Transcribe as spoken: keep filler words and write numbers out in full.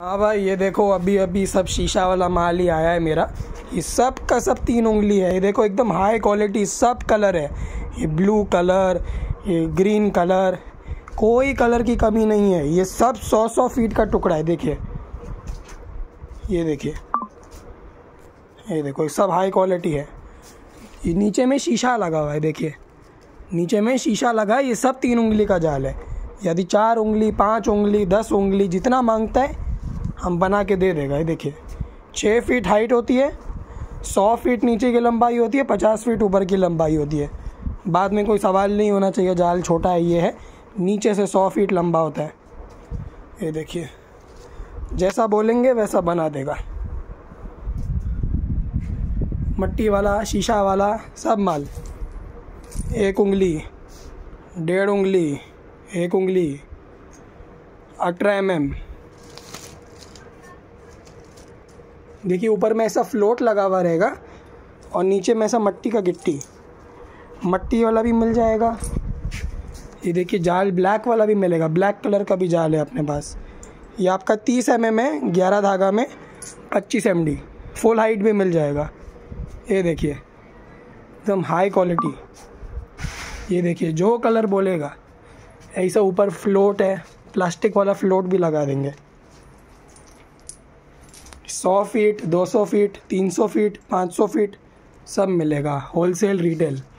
हाँ भाई, ये देखो अभी अभी सब शीशा वाला माल ही आया है मेरा। ये सब का सब तीन उंगली है। ये देखो एकदम हाई क्वालिटी, सब कलर है। ये ब्लू कलर, ये ग्रीन कलर, कोई कलर की कमी नहीं है। ये सब सौ सौ फीट का टुकड़ा है। देखिए, ये देखिए, ये देखो सब हाई क्वालिटी है। ये नीचे में शीशा लगा हुआ है। देखिए नीचे में शीशा लगा है। ये सब तीन उंगली का जाल है। यदि चार उंगली, पाँच उंगली, दस उंगली, जितना मांगता है हम बना के दे देगा। ये देखिए, छः फीट हाइट होती है, सौ फीट नीचे की लंबाई होती है, पचास फीट ऊपर की लंबाई होती है। बाद में कोई सवाल नहीं होना चाहिए जाल छोटा है। ये है नीचे से सौ फीट लंबा होता है। ये देखिए, जैसा बोलेंगे वैसा बना देगा। मट्टी वाला, शीशा वाला, सब माल। एक उंगली, डेढ़ उंगली, एक उंगली, अठारह एम एम। देखिए ऊपर में ऐसा फ्लोट लगा हुआ रहेगा और नीचे में ऐसा मट्टी का गिट्टी, मट्टी वाला भी मिल जाएगा। ये देखिए जाल ब्लैक वाला भी मिलेगा, ब्लैक कलर का भी जाल है अपने पास। ये आपका तीस एम एम है, ग्यारह धागा में, पच्चीस एम डी, फुल हाइट भी मिल जाएगा। ये देखिए एकदम हाई क्वालिटी। ये देखिए जो कलर बोलेगा ऐसा। ऊपर फ्लोट है, प्लास्टिक वाला फ्लोट भी लगा देंगे। सौ फीट, दो सौ फीट, तीन सौ फीट, पाँच सौ फीट सब मिलेगा, होलसेल रिटेल।